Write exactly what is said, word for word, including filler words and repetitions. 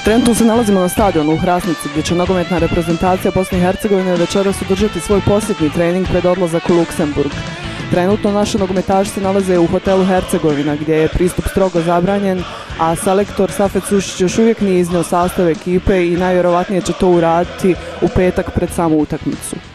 Trenutno se nalazimo na stadionu u Hrasnici gdje će nogometna reprezentacija Bosne i Hercegovine večeras održati svoj posljednji trening pred odlazak u Luksemburg. Trenutno naši nogometaši se nalaze u hotelu Hercegovina gdje je pristup strogo zabranjen, a selektor Safet Sušić još uvijek nije iznio sastav ekipe i najvjerovatnije će to uraditi u petak pred samu utakmicu.